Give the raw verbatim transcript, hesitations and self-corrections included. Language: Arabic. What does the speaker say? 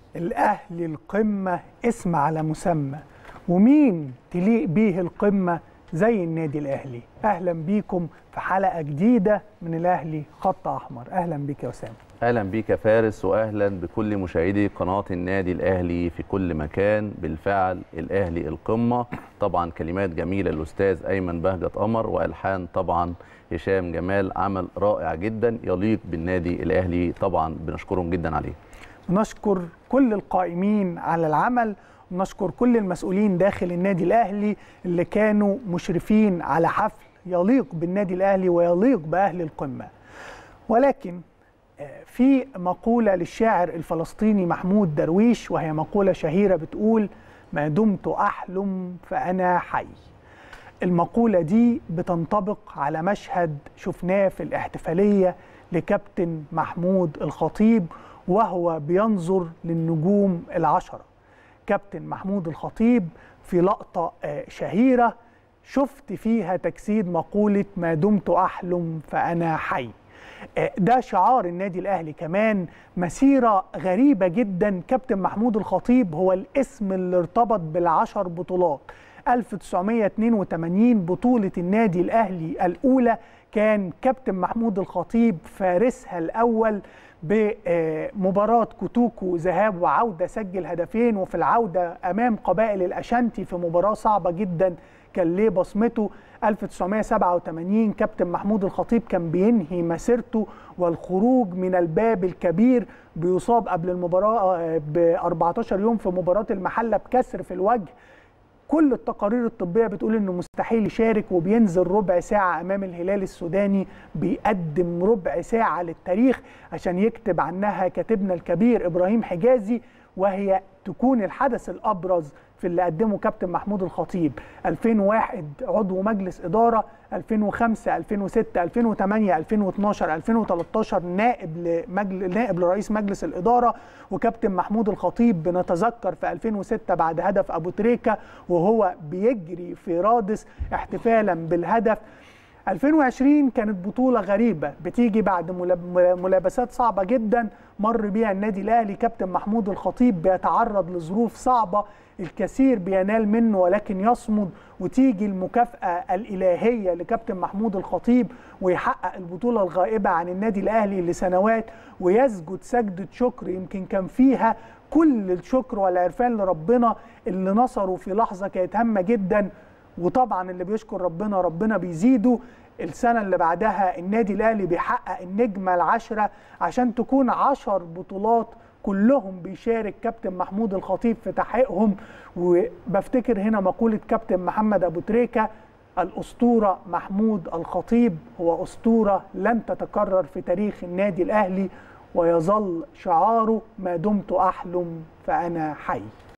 الأهلي القمة اسم على مسمى، ومين تليق بيه القمة زي النادي الأهلي. أهلا بيكم في حلقة جديدة من الأهلي خط أحمر. أهلا بيك يا أسامة. اهلا بيك يا فارس، واهلا بكل مشاهدي قناه النادي الاهلي في كل مكان. بالفعل الاهلي القمه، طبعا كلمات جميله للاستاذ ايمن بهجت قمر، والحان طبعا هشام جمال. عمل رائع جدا يليق بالنادي الاهلي، طبعا بنشكرهم جدا عليه. نشكر كل القائمين على العمل، ونشكر كل المسؤولين داخل النادي الأهلي اللي كانوا مشرفين على حفل يليق بالنادي الأهلي ويليق بأهل القمة. ولكن في مقولة للشاعر الفلسطيني محمود درويش، وهي مقولة شهيرة بتقول: ما دمت أحلم فأنا حي. المقولة دي بتنطبق على مشهد شفناه في الاحتفالية لكابتن محمود الخطيب وهو بينظر للنجوم العشرة. كابتن محمود الخطيب في لقطة شهيرة شفت فيها تجسيد مقولة ما دمت أحلم فأنا حي. ده شعار النادي الأهلي، كمان مسيرة غريبة جدا. كابتن محمود الخطيب هو الاسم اللي ارتبط بالعشر بطولات. ألف وتسعمائة واثنين وثمانين بطولة النادي الأهلي الأولى كان كابتن محمود الخطيب فارسها الأول بمباراة كوتوكو ذهاب وعودة، سجل هدفين، وفي العودة أمام قبائل الأشانتي في مباراة صعبة جدا كان ليه بصمته. ألف وتسعمائة وسبعة وثمانين كابتن محمود الخطيب كان بينهي مسيرته والخروج من الباب الكبير، بيصاب قبل المباراة ب أربعة عشر يوم في مباراة المحلة بكسر في الوجه. كل التقارير الطبية بتقول إنه مستحيل يشارك، وبينزل ربع ساعة أمام الهلال السوداني، بيقدم ربع ساعة للتاريخ عشان يكتب عنها كاتبنا الكبير إبراهيم حجازي، وهي تكون الحدث الأبرز في اللي قدمه كابتن محمود الخطيب. ألفين وواحد عضو مجلس إدارة، ألفين وخمسة ألفين وستة ألفين وثمانية ألفين واثناشر ألفين وثلاثة عشر نائب لمجل... نائب لرئيس مجلس الإدارة. وكابتن محمود الخطيب بنتذكر في ألفين وستة بعد هدف أبو تريكة وهو بيجري في رادس احتفالا بالهدف. ألفين وعشرين كانت بطولة غريبة بتيجي بعد ملابسات صعبة جدا مر بيها النادي الأهلي. كابتن محمود الخطيب بيتعرض لظروف صعبة، الكثير بينال منه ولكن يصمد، وتيجي المكافأة الإلهية لكابتن محمود الخطيب ويحقق البطولة الغائبة عن النادي الأهلي لسنوات، ويسجد سجدة شكر يمكن كان فيها كل الشكر والعرفان لربنا اللي نصره في لحظة كانت هامة جدا. وطبعا اللي بيشكر ربنا ربنا بيزيده. السنة اللي بعدها النادي الأهلي بيحقق النجمة العشرة عشان تكون عشر بطولات كلهم بيشارك كابتن محمود الخطيب في تحقيقهم. وبفتكر هنا مقولة كابتن محمد أبو تريكة: الأسطورة محمود الخطيب هو أسطورة لن تتكرر في تاريخ النادي الأهلي، ويظل شعاره ما دمت أحلم فأنا حي.